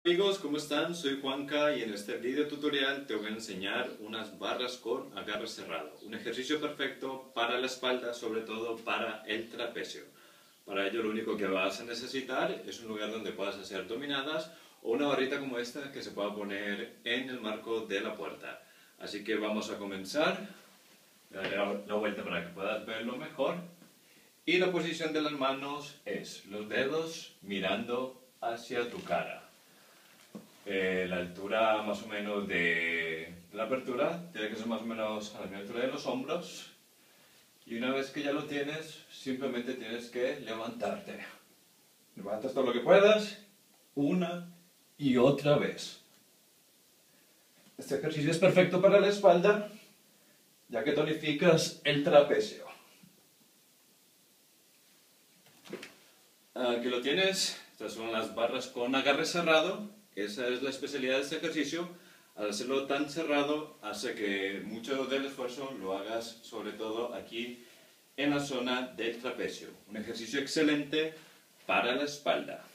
Amigos, ¿cómo están? Soy Juanca y en este video tutorial te voy a enseñar unas barras con agarre cerrado. Un ejercicio perfecto para la espalda, sobre todo para el trapecio. Para ello lo único que vas a necesitar es un lugar donde puedas hacer dominadas o una barrita como esta que se pueda poner en el marco de la puerta. Así que vamos a comenzar. Daré la vuelta para que puedas verlo mejor. Y la posición de las manos es los dedos mirando hacia tu cara. La altura más o menos de la apertura tiene que ser más o menos a la misma altura de los hombros, y una vez que ya lo tienes simplemente tienes que levantarte. Levantas todo lo que puedas, una y otra vez. Este ejercicio es perfecto para la espalda ya que tonificas el trapecio. Aquí lo tienes, estas son las barras con agarre cerrado. Esa es la especialidad de este ejercicio. Al hacerlo tan cerrado hace que mucho del esfuerzo lo hagas sobre todo aquí en la zona del trapecio. Un ejercicio excelente para la espalda.